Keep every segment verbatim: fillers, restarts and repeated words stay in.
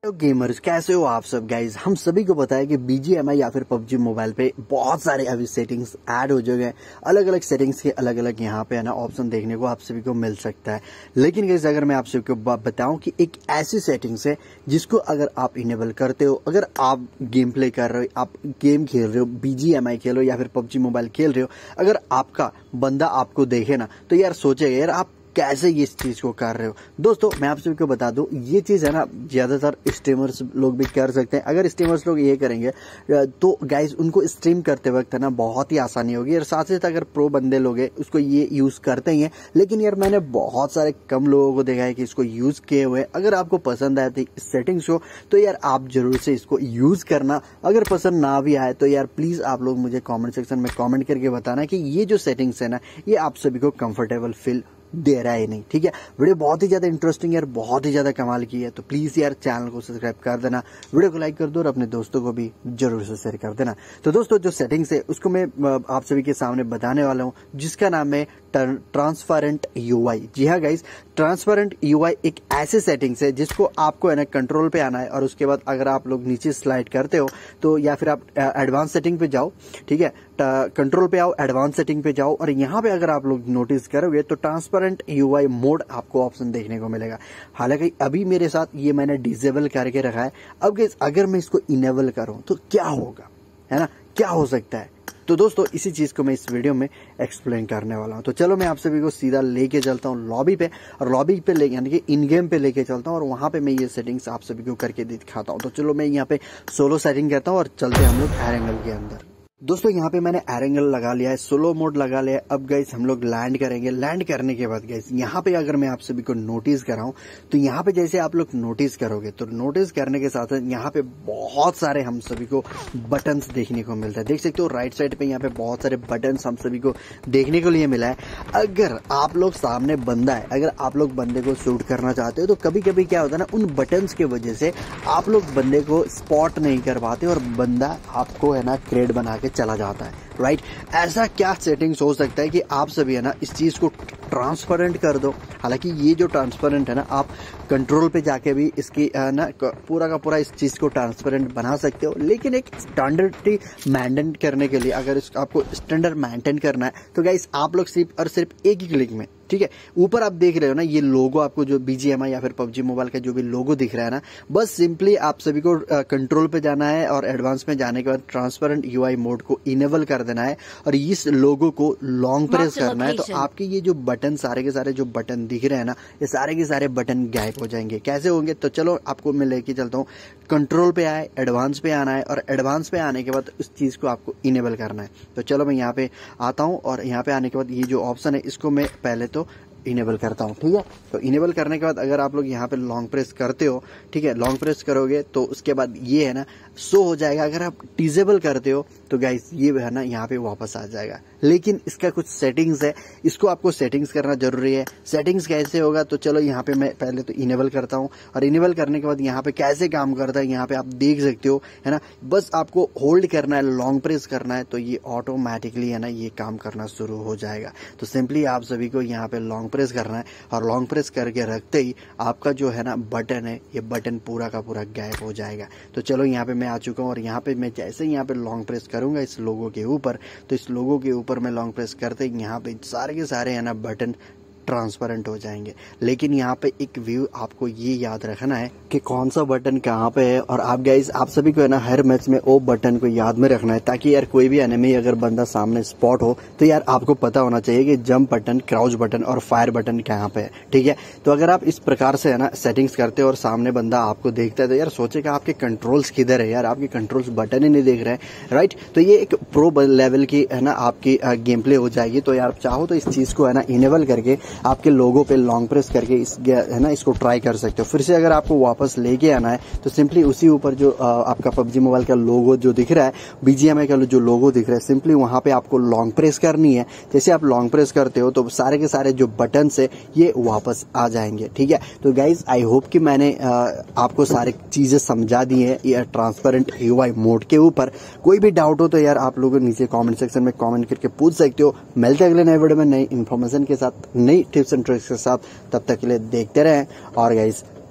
तो गेमर्स कैसे हो आप सब गाइज। हम सभी को पता है कि बीजीएमआई या फिर पबजी मोबाइल पे बहुत सारे अभी सेटिंग्स ऐड हो चुके हैं। अलग अलग सेटिंग्स के अलग अलग यहाँ पे है ना ऑप्शन देखने को आप सभी को मिल सकता है। लेकिन गाइज अगर मैं आप सभी को बताऊं कि एक ऐसी सेटिंग्स है जिसको अगर आप इनेबल करते हो, अगर आप गेम प्ले कर रहे हो, आप गेम खेल रहे हो, बीजीएमआई खेल रहे हो या फिर पबजी मोबाइल खेल रहे हो, अगर आपका बंदा आपको देखे ना तो यार सोचेगा यार आप कैसे ये इस चीज को कर रहे हो। दोस्तों मैं आप सभी को बता दूं ये चीज है ना ज्यादातर स्ट्रीमर्स लोग भी कर सकते हैं। अगर स्ट्रीमर्स लोग ये करेंगे तो गाइज उनको स्ट्रीम करते वक्त है ना बहुत ही आसानी होगी। और साथ ही साथ अगर प्रो बंदे लोग हैं उसको ये यूज करते ही हैं, लेकिन यार मैंने बहुत सारे कम लोगों को देखा है कि इसको यूज किए हुए। अगर आपको पसंद आए थी इस सेटिंग्स को तो यार आप जरूर से इसको यूज करना। अगर पसंद ना भी आए तो यार प्लीज आप लोग मुझे कॉमेंट सेक्शन में कॉमेंट करके बताना कि ये जो सेटिंग्स है ना ये आप सभी को कंफर्टेबल फील दे रहा है नहीं। ठीक है, वीडियो बहुत ही ज्यादा इंटरेस्टिंग यार, बहुत ही ज्यादा कमाल की है। तो प्लीज यार चैनल को सब्सक्राइब कर देना, वीडियो को लाइक कर दो और अपने दोस्तों को भी जरूर से शेयर कर देना। तो दोस्तों जो सेटिंग्स है उसको मैं आप सभी के सामने बताने वाला हूं जिसका नाम है ट्रांसपेरेंट यूआई। जी हाँ गाइस, ट्रांसपेरेंट यूआई एक ऐसे सेटिंग्स है जिसको आपको है ना कंट्रोल पे आना है और उसके बाद अगर आप लोग नीचे स्लाइड करते हो तो या फिर आप एडवांस सेटिंग पे जाओ। ठीक है, कंट्रोल पे आओ, एडवांस सेटिंग पे जाओ और यहाँ पे अगर आप लोग नोटिस करोगे तो ट्रांसपेरेंट यूआई मोड आपको ऑप्शन देखने को मिलेगा। हालांकि अभी मेरे साथ ये मैंने डिसेबल करके रखा है। अब गाइस अगर मैं इसको इनेबल करूं तो क्या होगा, है ना, क्या हो सकता है। तो दोस्तों इसी चीज को मैं इस वीडियो में एक्सप्लेन करने वाला हूं। तो चलो मैं आप सभी को सीधा लेके चलता हूं लॉबी पे और लॉबी पे ले यानी कि इन गेम पे लेके चलता हूं और वहां पे मैं ये सेटिंग्स आप सभी को करके दिखाता हूं। तो चलो मैं यहाँ पे सोलो सेटिंग करता हूं और चलते हैं हम लोग एरेंगल के अंदर। दोस्तों यहाँ पे मैंने एरेंगल लगा लिया है, सोलो मोड लगा लिया है। अब गाइस हम लोग लैंड करेंगे। लैंड करने के बाद गाइस यहाँ पे अगर मैं आप सभी को नोटिस कराऊं तो यहाँ पे जैसे आप लोग नोटिस करोगे तो नोटिस करने के साथ यहाँ पे बहुत सारे हम सभी को बटन्स देखने को मिलता है। देख सकते हो राइट साइड पे यहाँ पे बहुत सारे बटन्स हम सभी को देखने को लिए मिला है। अगर आप लोग सामने बंदा है, अगर आप लोग बंदे को शूट करना चाहते हो तो कभी कभी क्या होता है ना उन बटन्स की वजह से आप लोग बंदे को स्पॉट नहीं कर पाते और बंदा आपको है ना क्रेड बना के चला जाता है। राइट, ऐसा क्या सेटिंग्स हो सकता है कि आप सभी है ना इस चीज को ट्रांसपेरेंट कर दो। हालांकि ये जो ट्रांसपेरेंट है ना आप कंट्रोल पे जाके भी इसकी ना पूरा का पूरा इस चीज को ट्रांसपेरेंट बना सकते हो, लेकिन एक स्टैंडर्ड मेंटेन करने के लिए अगर इस, आपको स्टैंडर्ड मेंटेन करना है तो गाइस आप लोग सिर्फ और सिर्फ एक ही क्लिक में, ठीक है, ऊपर आप देख रहे हो ना ये लोगो आपको जो बीजीएमआई या फिर पबजी मोबाइल का जो भी लोगो दिख रहा है ना, बस सिंपली आप सभी को कंट्रोल पे जाना है और एडवांस में जाने के बाद ट्रांसपेरेंट यूआई मोड को इनेबल कर देना है और इस लोगो को लॉन्ग प्रेस करना है। तो आपके ये जो बटन सारे के सारे जो बटन दिख रहे हैं ना ये सारे के सारे बटन गायब हो जाएंगे। कैसे होंगे तो चलो आपको मैं लेके चलता हूँ। कंट्रोल पे आए, एडवांस पे आना है और एडवांस पे आने के बाद उस चीज को आपको इनेबल करना है। तो चलो मैं यहाँ पे आता हूँ और यहाँ पे आने के बाद ये जो ऑप्शन है इसको मैं पहले तो इनेबल करता हूँ। ठीक है, तो इनेबल करने के बाद अगर आप लोग यहाँ पे लॉन्ग प्रेस करते हो, ठीक है, लॉन्ग प्रेस करोगे तो उसके बाद ये है ना शो हो जाएगा। अगर आप डिसेबल करते हो तो गाइस ये है ना यहाँ पे वापस आ जाएगा। लेकिन इसका कुछ सेटिंग्स है, इसको आपको सेटिंग्स करना जरूरी है। सेटिंग्स कैसे होगा तो चलो यहाँ पे मैं पहले तो इनेबल करता हूँ और इनेबल करने के बाद यहाँ पे कैसे काम करता है यहाँ पे आप देख सकते हो, है ना। बस आपको होल्ड करना है, लॉन्ग प्रेस करना है तो ये ऑटोमेटिकली है ना ये काम करना शुरू हो जाएगा। तो सिंपली आप सभी को यहाँ पे लॉन्ग प्रेस करना है और लॉन्ग प्रेस करके रखते ही आपका जो है ना बटन है ये बटन पूरा का पूरा गायब हो जाएगा। तो चलो यहाँ पे मैं आ चुका हूँ और यहाँ पे मैं जैसे ही यहाँ पे लॉन्ग प्रेस करूंगा इस लोगो के ऊपर तो इस लोगो के ऊपर मैं लॉन्ग प्रेस करते ही यहाँ पे सारे के सारे है ना बटन ट्रांसपेरेंट हो जाएंगे। लेकिन यहाँ पे एक व्यू आपको ये याद रखना है कि कौन सा बटन कहाँ पे है और आप गाइस आप सभी को है ना हर मैच में वो बटन को याद में रखना है ताकि यार कोई भी एनिमी अगर बंदा सामने स्पॉट हो तो यार आपको पता होना चाहिए कि जंप बटन, क्राउच बटन और फायर बटन कहाँ पे है। ठीक है, तो अगर आप इस प्रकार से है ना सेटिंग्स करते हो और सामने बंदा आपको देखता है तो यार सोचेगा आपके कंट्रोल्स किधर है, यार आपके कंट्रोल्स बटन ही नहीं देख रहे हैं। राइट, तो ये एक प्रो लेवल की है ना आपकी गेम प्ले हो जाएगी। तो यार चाहो तो इस चीज को है ना इनेबल करके आपके लोगो पे लॉन्ग प्रेस करके इस है ना इसको ट्राई कर सकते हो। फिर से अगर आपको वापस लेके आना है तो सिंपली उसी ऊपर जो आ, आपका पबजी मोबाइल का लोगो जो दिख रहा है, बीजीएमआई का जो लोगो दिख रहा है, सिंपली वहां पे आपको लॉन्ग प्रेस करनी है। जैसे आप लॉन्ग प्रेस करते हो तो सारे के सारे जो बटन है ये वापस आ जाएंगे। ठीक है, तो गाइज आई होप कि मैंने आ, आपको सारी चीजें समझा दी है ये ट्रांसपेरेंट यूआई मोड के ऊपर। कोई भी डाउट हो तो यार आप लोगों नीचे कॉमेंट सेक्शन में कॉमेंट करके पूछ सकते हो। मिलते अगले नए वीडियो में नई इन्फॉर्मेशन के साथ, नई टिप्स एंड ट्रिक्स के साथ। तब तक के लिए देखते रहें और गाइस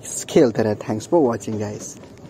खेलते रहे। Thanks for watching guys.